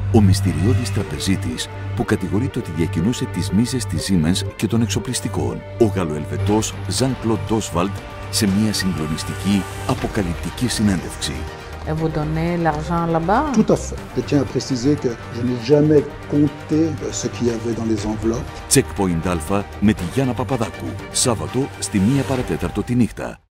Ο μυστηριώδης τραπεζίτης που κατηγορείται ότι διακινούσε τις μίζες της Siemens και των εξοπλιστικών. Ο Γαλλοελβετός Jean-Claude Oswald σε μια συγκλονιστική αποκαλυπτική συνέντευξη. Vous donnez l'argent là-bas? Tout à fait. Je tiens à préciser que je n'ai jamais compté ce qu'il y avait dans les enveloppes. Checkpoint Alpha με τη Γιάννα Παπαδάκου. Σάββατο στη 1 παρατέταρτο τη νύχτα.